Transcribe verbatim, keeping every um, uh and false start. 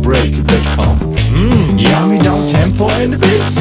break that funk. Mmm, yummy down tempo and beats.